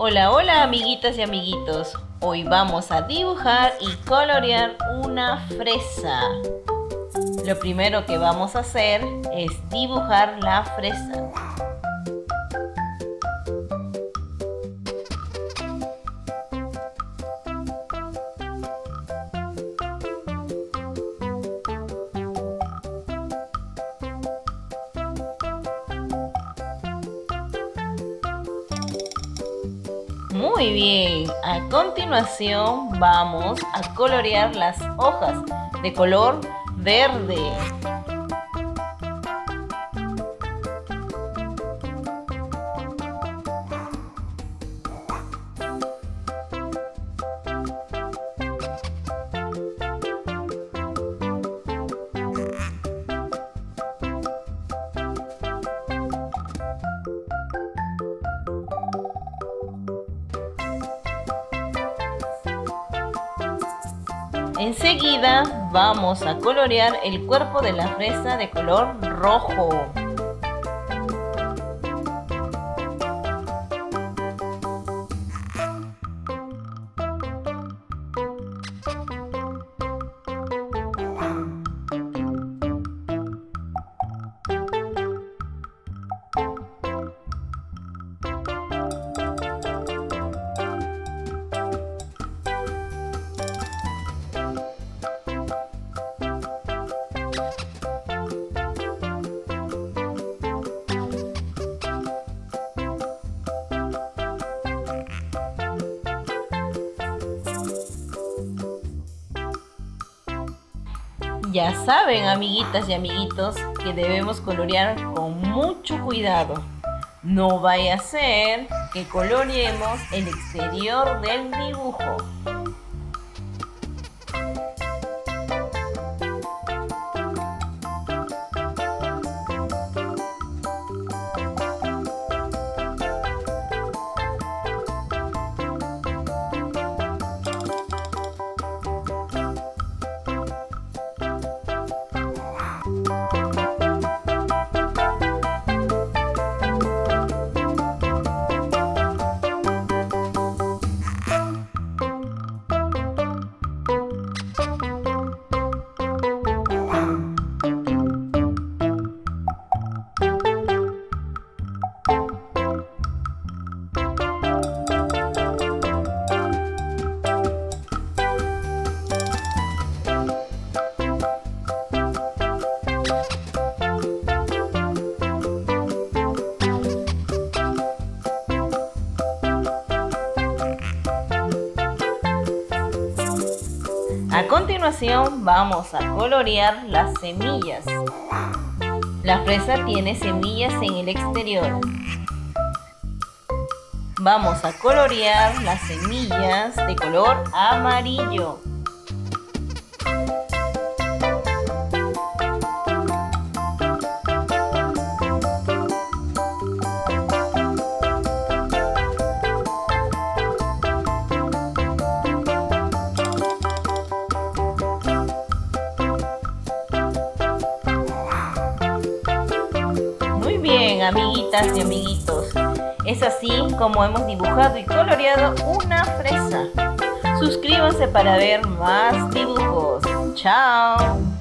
Hola, hola amiguitas y amiguitos. Hoy vamos a dibujar y colorear una fresa. Lo primero que vamos a hacer es dibujar la fresa. Muy bien, a continuación vamos a colorear las hojas de color verde. Enseguida vamos a colorear el cuerpo de la fresa de color rojo. Ya saben, amiguitas y amiguitos, que debemos colorear con mucho cuidado. No vaya a ser que coloreemos el exterior del dibujo. A continuación vamos a colorear las semillas. La fresa tiene semillas en el exterior. Vamos a colorear las semillas de color amarillo. Bien, amiguitas y amiguitos, es así como hemos dibujado y coloreado una fresa. Suscríbanse para ver más dibujos. ¡Chao!